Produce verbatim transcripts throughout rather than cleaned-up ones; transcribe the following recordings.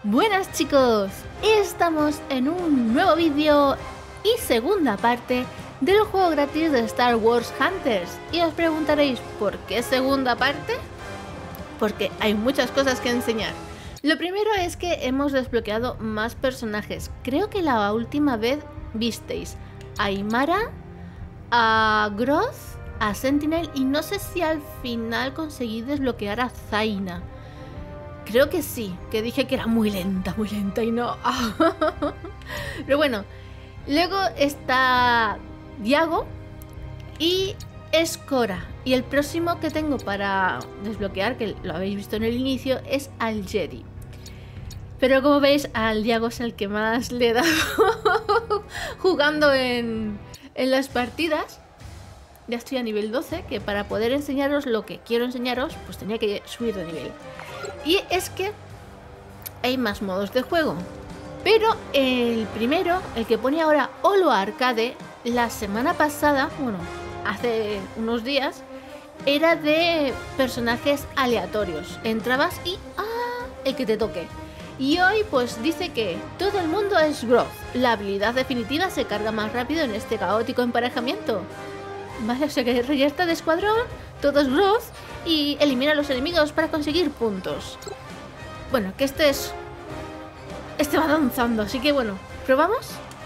Buenas chicos, estamos en un nuevo vídeo y segunda parte del juego gratis de Star Wars Hunters. Y os preguntaréis, ¿por qué segunda parte? Porque hay muchas cosas que enseñar. Lo primero es que hemos desbloqueado más personajes. Creo que la última vez visteis a Aymara, a Groth, a Sentinel y no sé si al final conseguí desbloquear a Zaina. Creo que sí, que dije que era muy lenta, muy lenta y no... Pero bueno, luego está Diago y Escora. Y el próximo que tengo para desbloquear, que lo habéis visto en el inicio, es al Jedi. Pero como veis, al Diago es el que más le he dado jugando en, en las partidas. Ya estoy a nivel doce, que para poder enseñaros lo que quiero enseñaros, pues tenía que subir de nivel. Y es que hay más modos de juego. Pero el primero, el que pone ahora Holo Arcade, la semana pasada, bueno, hace unos días, era de personajes aleatorios. Entrabas y ¡ah! El que te toque. Y hoy pues dice que todo el mundo es Groth. La habilidad definitiva se carga más rápido en este caótico emparejamiento. Vale, o sea que reyerta de escuadrón, todo es Groth y elimina a los enemigos para conseguir puntos. Bueno, que este es... Este va avanzando, así que bueno, ¿probamos?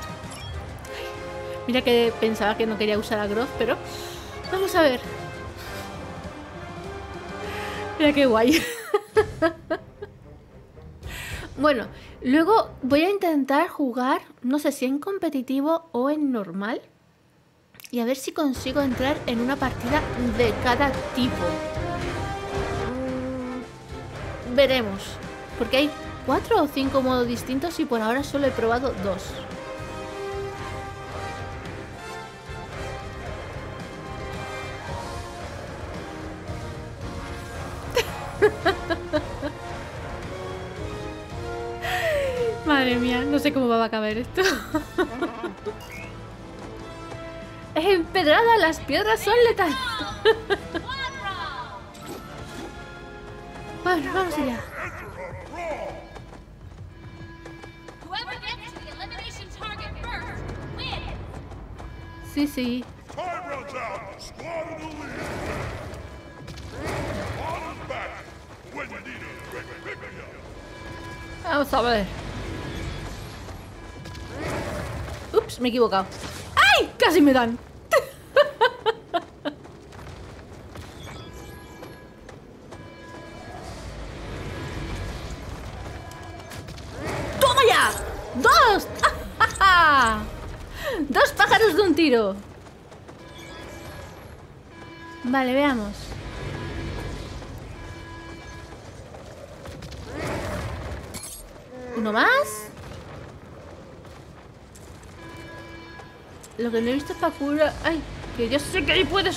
Mira que pensaba que no quería usar a Groth, pero... Vamos a ver. Mira qué guay. Bueno, luego voy a intentar jugar, no sé si en competitivo o en normal. Y a ver si consigo entrar en una partida de cada tipo. Mm, veremos. Porque hay cuatro o cinco modos distintos y por ahora solo he probado dos. Madre mía, no sé cómo va a acabar esto. Es empedrada, las piedras son letales. Bueno, vamos allá. Sí, sí. Vamos a ver. Ups, me he equivocado. ¡Ay! Casi me dan. ¡Toma ya! ¡Dos! ¡Dos pájaros de un tiro! Vale, veamos. ¿Uno más? Lo que no he visto es para curar... ¡Ay! Que yo sé que ahí puedes...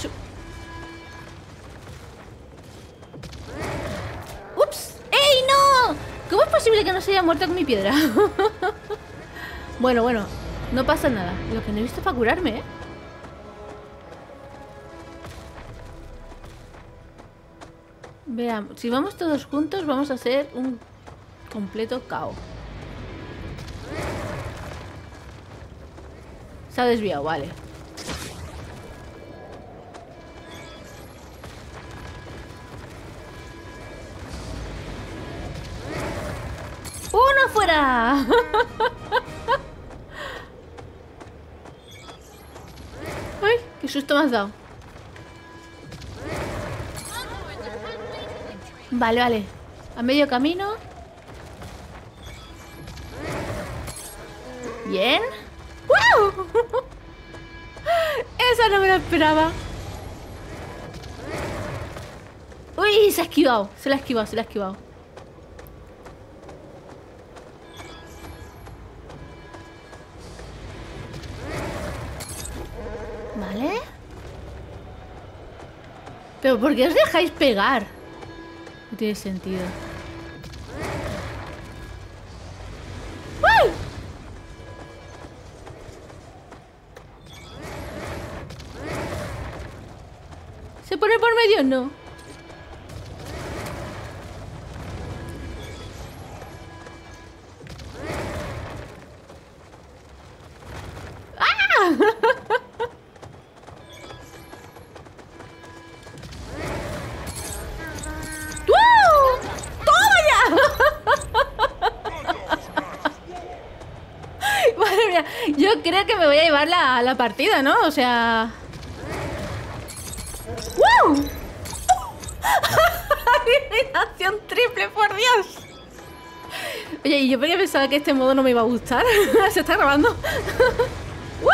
¡Ups! ¡Ey, no! ¿Cómo es posible que no se haya muerto con mi piedra? Bueno, bueno. No pasa nada. Lo que no he visto es para curarme, ¿eh? Veamos. Si vamos todos juntos, vamos a hacer un completo caos. Se ha desviado, vale. ¡Uno fuera! ¡Ay! ¡Qué susto me has dado! Vale, vale. A medio camino. Bien. ¡Wow! Esa no me la esperaba. Uy, se ha esquivado. Se la ha esquivado, se la ha esquivado. Vale. ¿Pero por qué os dejáis pegar? No tiene sentido. ¡Uy! ¿Se pone por medio? No. que me voy a llevar la, la partida, ¿no? O sea... ¡Wow! ¡Eliminación triple, por Dios! Oye, y yo pensaba que este modo no me iba a gustar. Se está grabando. ¡Uh!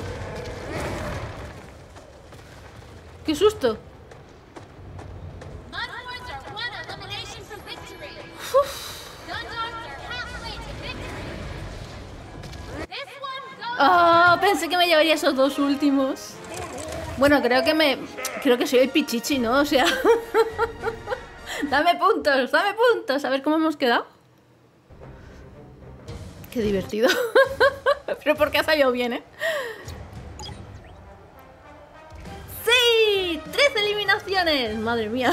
¡Qué susto! Oh, pensé que me llevaría esos dos últimos. Bueno, creo que me... Creo que soy el pichichi, ¿no? O sea... Dame puntos, dame puntos. A ver cómo hemos quedado. Qué divertido. Pero porque ha salido bien, ¿eh? ¡Sí! ¡Tres eliminaciones! ¡Madre mía!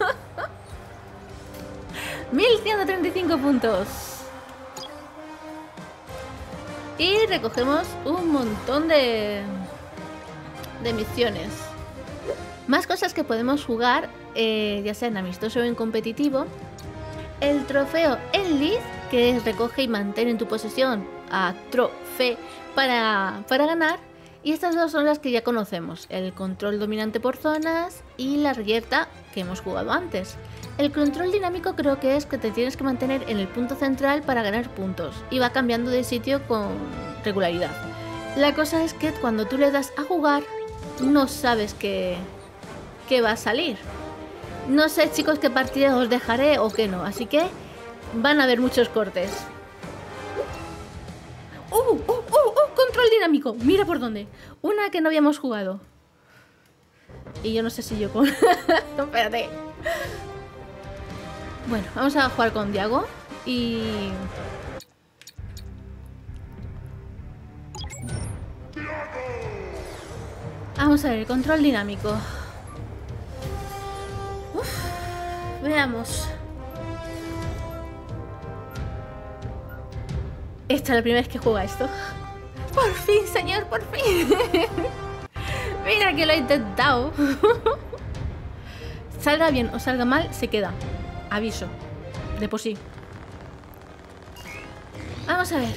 mil ciento treinta y cinco puntos. Y recogemos un montón de... de misiones. Más cosas que podemos jugar, eh, ya sea en amistoso o en competitivo. El trofeo Enlist, que es recoge y mantén en tu posesión a trofeo para, para ganar. Y estas dos son las que ya conocemos, el control dominante por zonas y la reyerta que hemos jugado antes. El control dinámico creo que es que te tienes que mantener en el punto central para ganar puntos y va cambiando de sitio con regularidad. La cosa es que cuando tú le das a jugar no sabes qué, qué va a salir. No sé, chicos, qué partidas os dejaré o qué no, así que van a haber muchos cortes. ¡Uh! ¡Uh! ¡Uh! ¡Uh! ¡Control dinámico! Mira por dónde. Una que no habíamos jugado. Y yo no sé si yo con... no, espérate. Bueno, vamos a jugar con Diago. Y... vamos a ver, control dinámico. Uf, veamos. Esta es la primera vez que juega esto. Por fin, señor, por fin. Mira que lo he intentado. Salga bien o salga mal, se queda. Aviso. De por sí. Vamos a ver.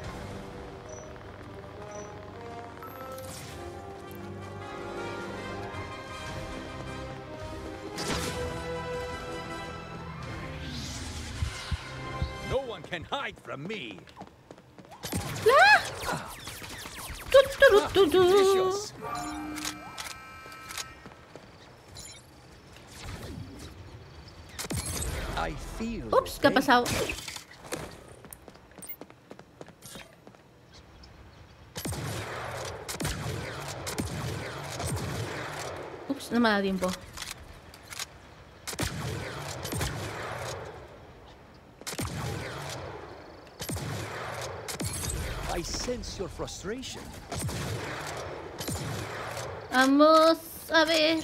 No one can hide from me. ¡Ah! Tu, tu, tu, tu, tu. Ups, ¿qué ha pasado? Ups, no me ha dado tiempo. I sense your frustration. Vamos a ver.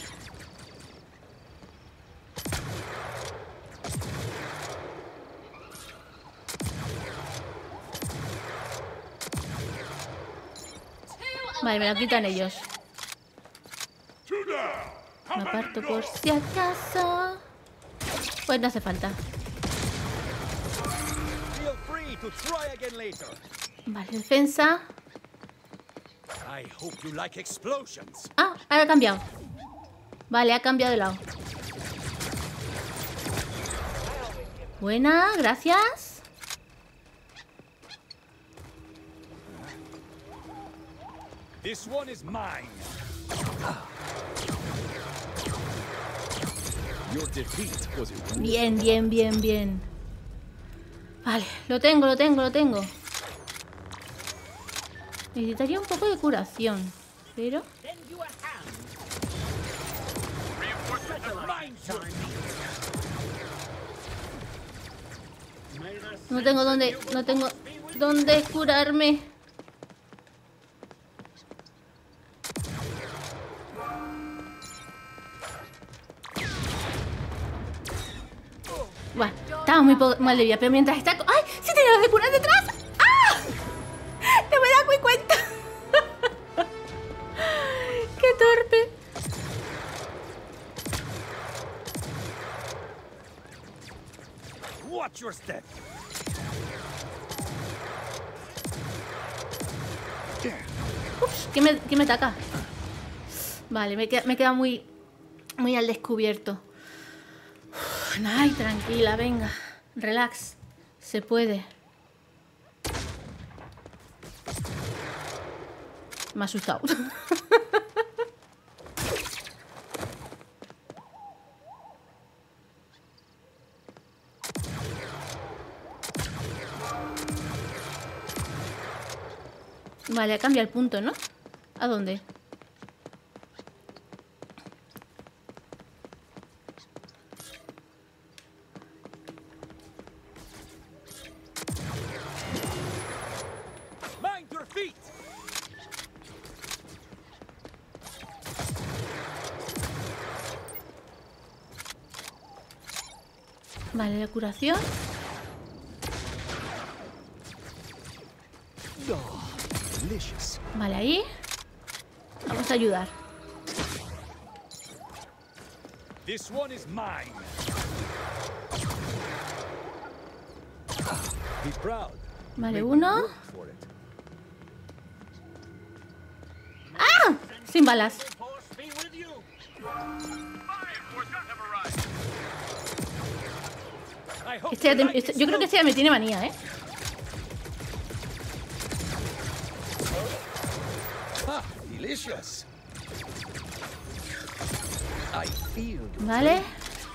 Vale, me lo quitan ellos. Me aparto por si acaso. Pues no hace falta. Feel free to try again later. Vale, defensa. I hope you like explosions. Ah, ahora ha cambiado. Vale, ha cambiado de lado. Buena, gracias. This one is mine. Your defeat was a... Bien, bien, bien, bien. Vale, lo tengo, lo tengo, lo tengo. Necesitaría un poco de curación, pero... No tengo dónde, no tengo dónde curarme. Bueno, estaba muy mal de vida, pero mientras está... ¡Ay! ¡Sí tenía de curar detrás! ¡Ah! ¡No me da muy cuenta! ¡Qué torpe! Watch your step. ¿Quién me, quién me ataca? Vale, me queda, me queda muy, muy al descubierto. Uf, ay, tranquila, venga. Relax. Se puede. Me ha asustado. Vale, cambia el punto, ¿no? ¿A dónde? Mind your feet. Vale, la curación. Oh, delicious. Vale, ahí. Vamos a ayudar. This one is mine. Be proud. Vale, uno. Work for it. ¡Ah! Sin balas. I hope Este ya you te- like este- yo creo que este ya me tiene manía, ¿eh? Ah, delicious. I feel the Vale.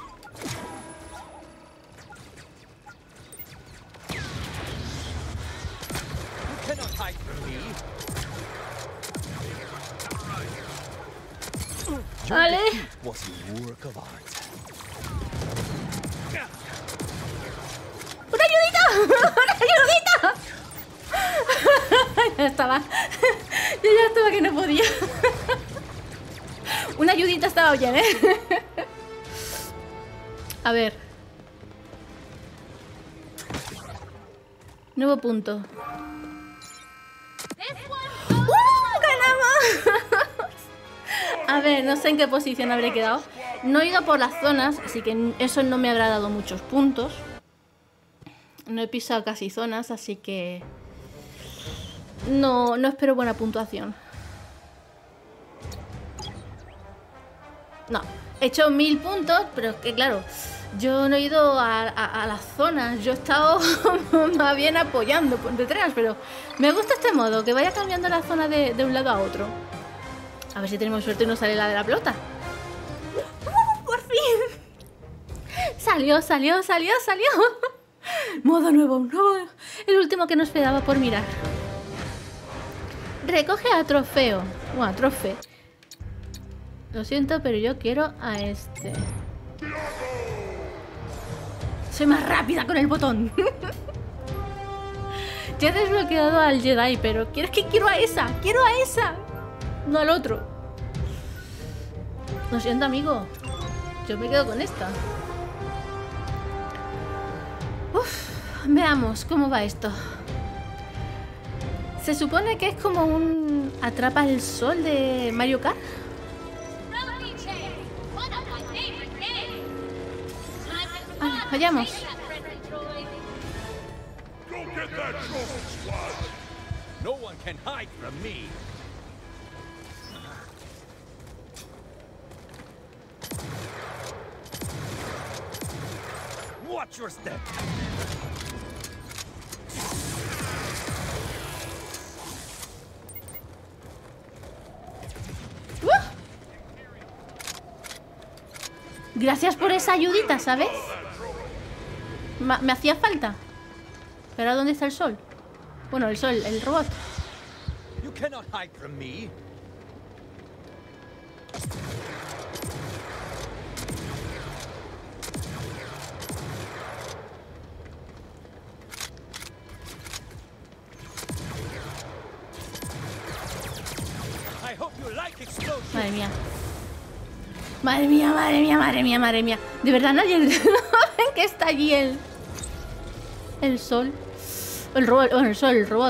You cannot hide from me. Your Vale. defeat was a work of art. ¡Una ayudita! ¡Una ayudita! Ya estaba. Yo ya estaba que no podía. Una ayudita estaba bien, ¿eh? A ver. Nuevo punto. ¡Uh! ¡Ganamos! A ver, no sé en qué posición habré quedado. No he ido por las zonas, así que eso no me habrá dado muchos puntos. No he pisado casi zonas, así que no, no espero buena puntuación. No, he hecho mil puntos, pero es que claro, yo no he ido a, a, a las zonas. Yo he estado más bien apoyando por detrás, pero me gusta este modo, que vaya cambiando la zona de, de un lado a otro. A ver si tenemos suerte y no sale la de la pelota. ¡Uh, por fin! Salió, salió, salió, salió. Modo nuevo, un nuevo. El último que nos quedaba por mirar. Recoge a trofeo. Bueno, trofe. Lo siento, pero yo quiero a este. Soy más rápida con el botón. Ya he desbloqueado al Jedi, pero quiero, es que quiero a esa. Quiero a esa. No al otro. Lo siento, amigo. Yo me quedo con esta. Uf, veamos cómo va esto. Se supone que es como un atrapa el sol de Mario Kart. Vale, vayamos. No one can hide from me. Watch your step. ¡Uh! Gracias por esa ayudita, ¿sabes? Ma- me hacía falta. Pero ¿dónde está el sol? Bueno, el sol, el robot. You cannot hide from me. I hope you like explosions. Madre mía. Madre mía, madre mía, madre mía, madre mía. De verdad nadie ven que está allí el... El sol. El robot, bueno, el sol, el robot.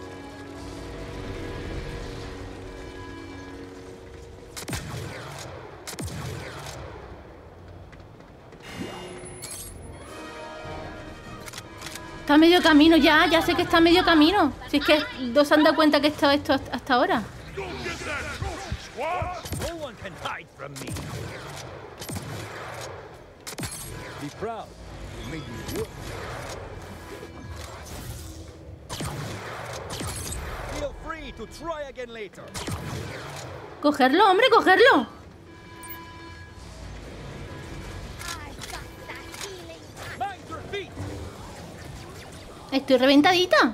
Está a medio camino ya, ya sé que está a medio camino. Si es que no se han dado cuenta que he estado esto hasta hasta ahora. No one can hide from me. Be proud. You made me work. Feel free to try again later. Cogerlo, hombre, cogerlo. Mind your feet. Estoy reventadita.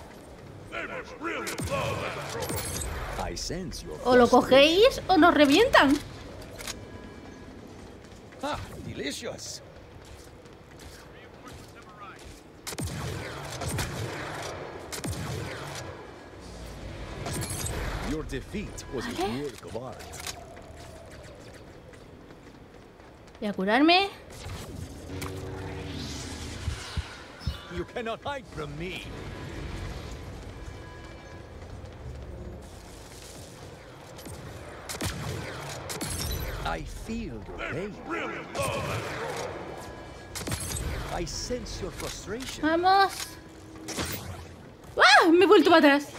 I sense your O lo cogéis o nos revientan. Ah, delicious. Your defeat was a Vale. work of art. Voy a curarme. You cannot hide from me. I feel your pain. I sense your frustration. Vamos. ¡Ah! Me he vuelto para atrás.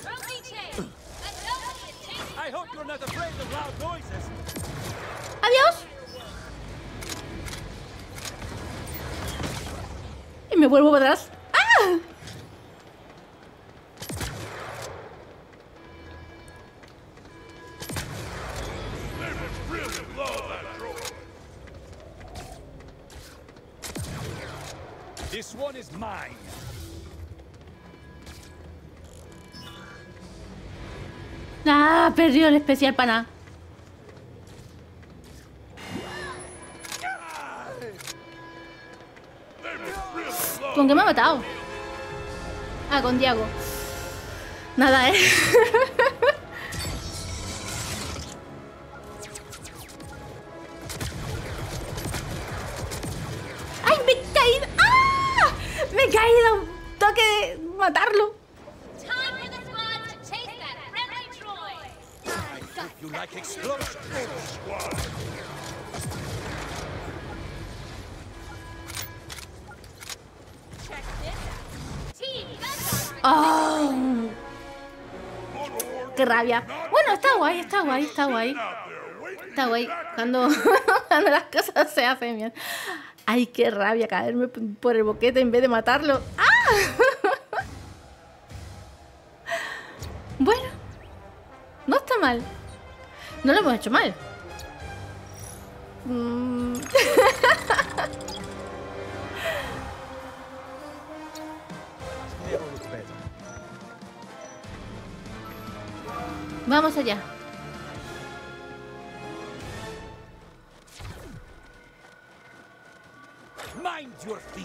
I hope you're not afraid of loud noises. Adiós. Y me vuelvo para atrás. ¡Ah! This one is mine. Ah, perdió el especial para nada. ¿Con qué me ha matado? Ah, con Diago. Nada, ¿eh? ¡Ay, me he caído! ¡Ah! Me he caído. Tengo que matarlo. You like explosions? ¡Oh! ¡Qué rabia! Bueno, está guay, está guay, está guay. Está guay cuando, cuando las cosas se hacen bien. ¡Ay, qué rabia caerme por el boquete en vez de matarlo! ¡Ah! Bueno, no está mal. No lo hemos hecho mal. Mm. Never looked better. Vamos allá. Mind your feet.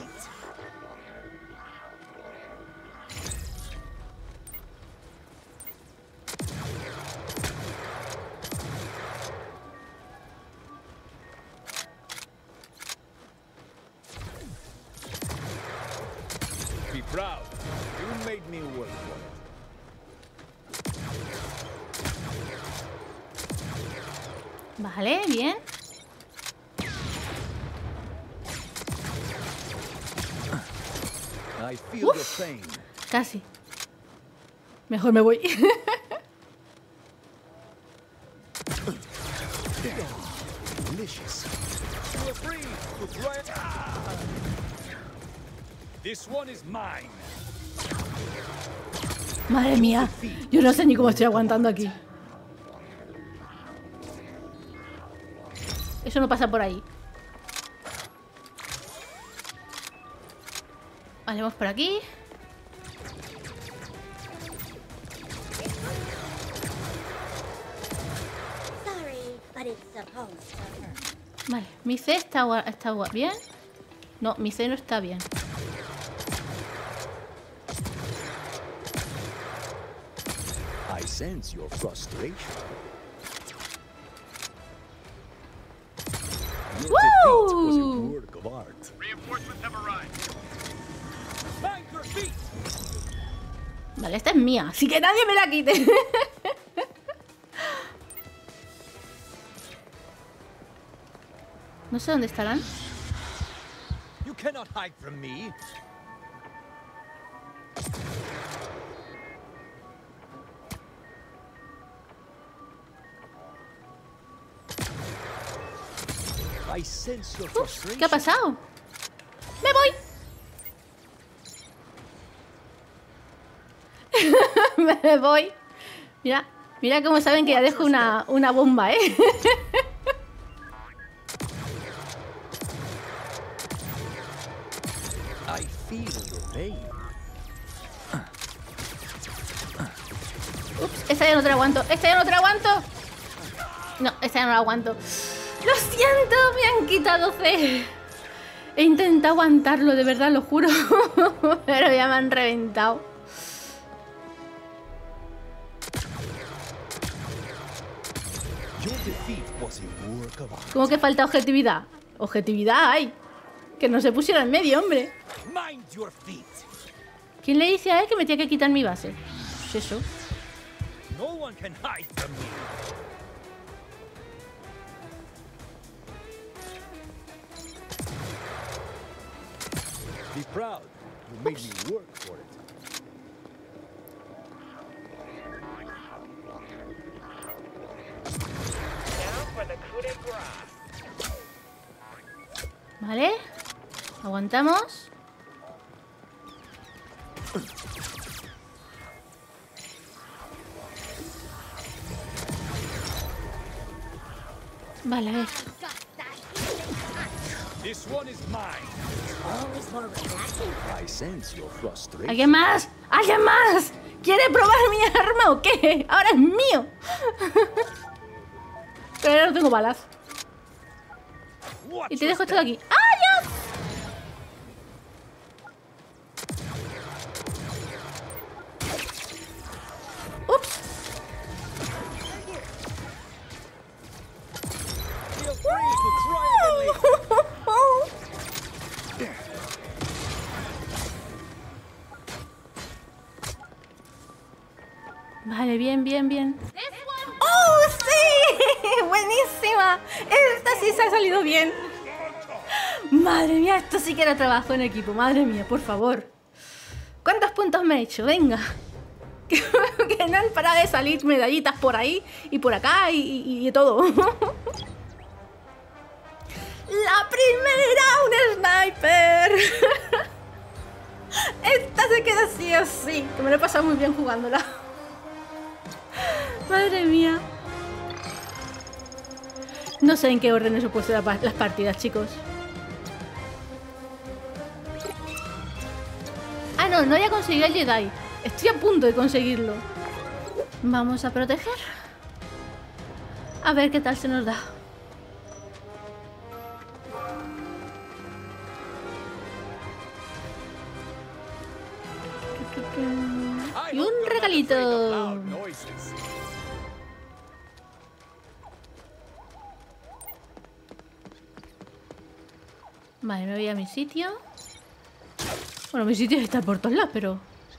Be proud. You made me work for it. Vale, bien. I feel Uf. your pain. Casi. Mejor me voy. Delicious. You are free to try it. Ah! This one is mine. Madre mía. Yo no sé ni cómo estoy aguantando aquí. Eso no pasa por ahí. Vale, vamos por aquí. Vale, mi C está, gua- está gua- bien. No, mi C no está bien. I sense your frustration. Your defeat was a Woo! work of art. Reinforcements have arrived. Mind your feet. Vale, esta es mía, así que nadie me la quite. No sé dónde estarán. You cannot hide from me. I sense your Ups, frustration. ¿qué ha pasado? ¡Me voy! Me voy. Mira, mira cómo saben que ya dejo una, una bomba, ¿eh? I feel your pain. Ups, esta ya no te la aguanto. Esta ya no te la aguanto. No, esta ya no la aguanto. Lo siento, me han quitado C. He intentado aguantarlo, de verdad, lo juro. Pero ya me han reventado. Your defeat was a work of art. ¿Cómo que falta objetividad? Objetividad hay. Que no se pusiera en medio, hombre. Mind your feet. ¿Quién le dice a él que me tiene que quitar mi base? Pues eso. No one can hide from me. Be proud. You made me work for it. Vale. Aguantamos. Vale, a ver. This one is mine. I sense your frustration. ¿Alguien más? ¿Alguien más? ¿Quiere probar mi arma o qué? Ahora es mío. Pero ahora no tengo balas. Watch Y te your dejo esto step. de aquí. ¡Ah, ya! Ups. Feel free to try again later. Vale, bien, bien, bien. ¡Oh, sí! ¡Buenísima! Esta sí se ha salido bien. Madre mía, esto sí que era trabajo en equipo. Madre mía, por favor. ¿Cuántos puntos me he hecho? Venga. Que, que no han parado de salir medallitas por ahí y por acá y, y, y todo. ¡La primera! ¡Un sniper! Esta se queda sí o sí. Que me lo he pasado muy bien jugándola. Madre mía. No sé en qué orden he puesto las partidas, chicos. Ah, no, no había conseguido el Jedi. Estoy a punto de conseguirlo. Vamos a proteger. A ver qué tal se nos da. Y un regalito. Vale, me voy a mi sitio. Bueno, mi sitio está por todos lados, pero...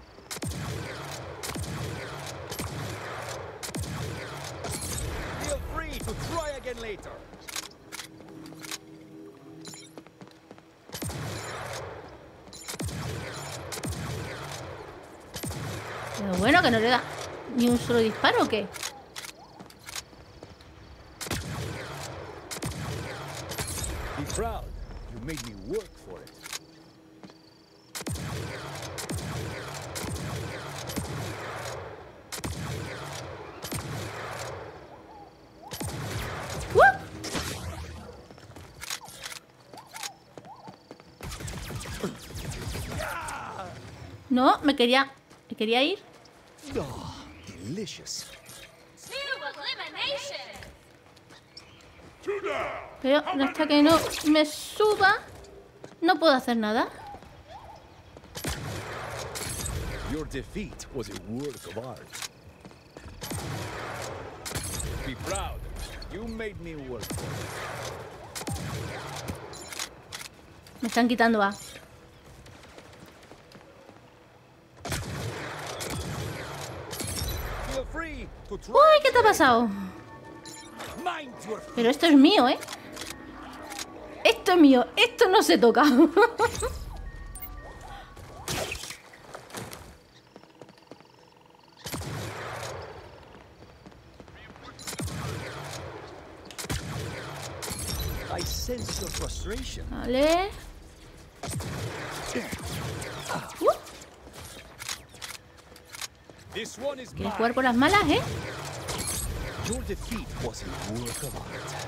Feel free to try again later. Pero bueno, que no le da ni un solo disparo, ¿o qué? Be proud. You made me work for it. ¡Uh! No, me quería... Me quería ir. Oh, delicious. Pero hasta que no me suba, no puedo hacer nada. Your defeat was a work of art. Be proud. You made me work for it. Me están quitando A. Feel free to try. Uy, ¿qué te ha pasado? Mind your Pero esto es mío, ¿eh? Esto es mío. Esto no se toca. I sense frustration. Vale. Uh. This one is ¿Quieres mine. jugar por las malas, eh? Your defeat was a work of art.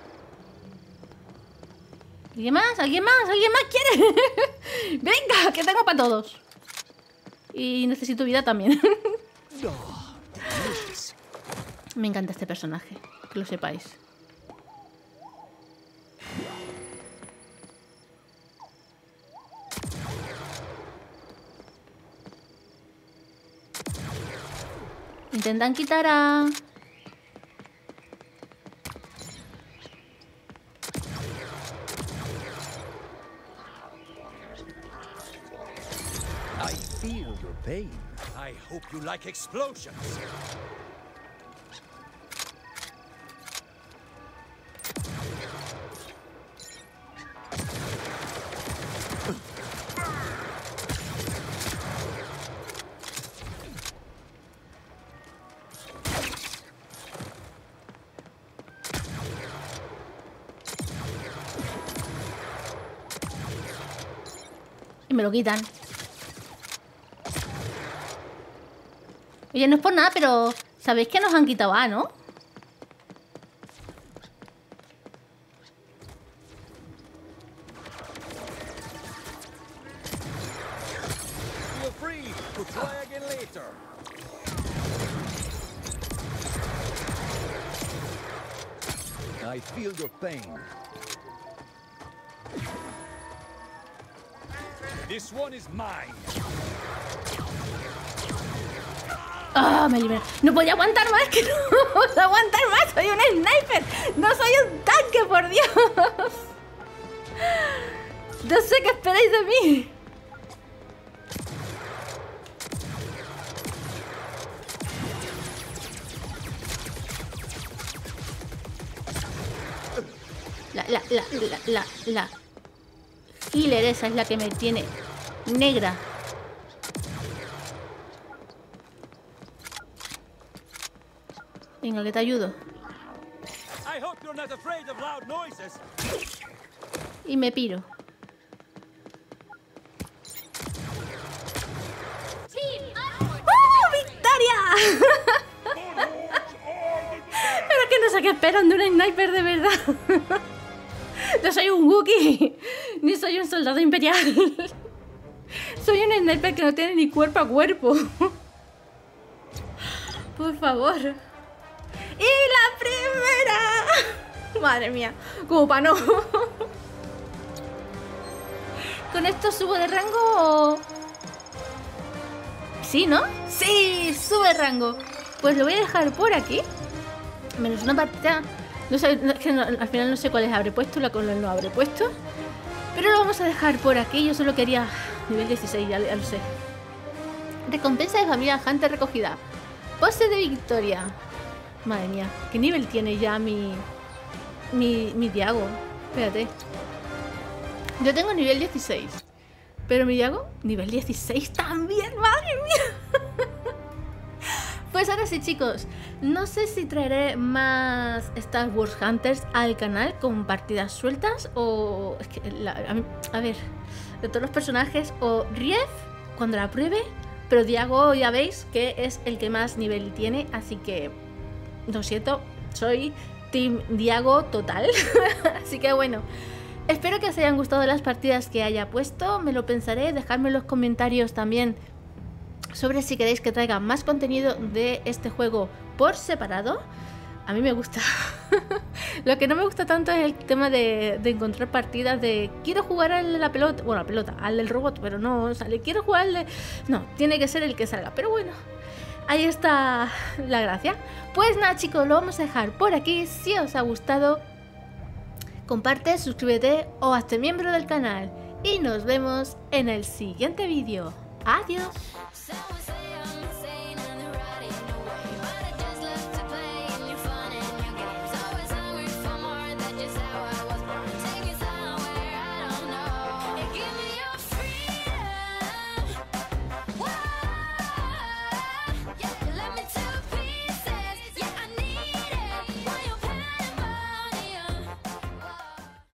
¿Alguien más? ¿Alguien más? ¿Alguien más quiere? Venga, que tengo para todos. Y necesito vida también. Oh, delicious. Me encanta este personaje, que lo sepáis. Intentan quitar a... I feel your pain. I hope you like explosions. Y me lo quitan. Oye, no es por nada, pero ¿sabéis que nos han quitado A, no? Feel free to try again later. I feel your pain. This one is mine. ¡Ah! Me libera. No podía aguantar más, que no puedo aguantar más. Soy un sniper. No soy un tanque, por Dios. No sé qué esperáis de mí. La, la, la, la, la, la healer esa es la que me tiene negra. Venga, que te ayudo. I hope you're not afraid of loud noises. Y me piro. ¡Oh, victoria! Pero que no sé qué esperan de un sniper de verdad. No soy un Wookiee, ni soy un soldado imperial. Soy un sniper que no tiene ni cuerpo a cuerpo. Por favor. ¡Y la primera! Madre mía, como para no. ¿Con esto subo de rango o...? Sí, ¿no? Sí, sube de rango. Pues lo voy a dejar por aquí. Menos una partida. No sé, no, es que no, al final no sé cuáles habré puesto, la cual no habré puesto. Pero lo vamos a dejar por aquí. Yo solo quería nivel dieciséis, ya, ya lo sé. Recompensa de familia Hunter recogida. Pose de victoria. Madre mía, ¿qué nivel tiene ya mi... Mi, mi Diago? Espérate. Yo tengo nivel dieciséis. Pero mi Diago, nivel dieciséis también. ¡Madre mía! Pues ahora sí, chicos, no sé si traeré más Star Wars Hunters al canal con partidas sueltas o... Es que la, a, a ver, de todos los personajes, o Rief cuando la pruebe, pero Diago ya veis que es el que más nivel tiene, así que lo siento, soy Team Diago total. Así que bueno, espero que os hayan gustado las partidas que haya puesto, me lo pensaré, dejadme en los comentarios también sobre si queréis que traiga más contenido de este juego por separado. A mí me gusta. Lo que no me gusta tanto es el tema de, de encontrar partidas de quiero jugar al de la pelota, bueno, la pelota, al del robot, pero no sale, quiero jugar al de... No, tiene que ser el que salga, pero bueno, ahí está la gracia. Pues nada, chicos, lo vamos a dejar por aquí. Si os ha gustado, comparte, suscríbete o hazte miembro del canal y nos vemos en el siguiente vídeo. Adiós.